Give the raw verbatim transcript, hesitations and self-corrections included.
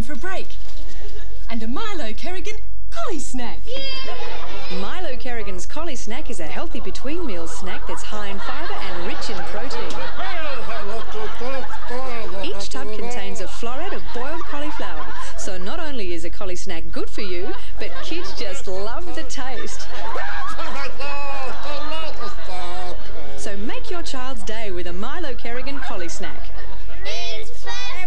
for a break. And a Milo Kerrigan Caulli snack. Yeah. Milo Kerrigan's Caulli snack is a healthy between meals snack that's high in fibre and rich in protein. Each tub contains a floret of boiled cauliflower, so not only is a Caulli snack good for you, but kids just love the taste. So make your child's day with a Milo Kerrigan Caulli snack. It's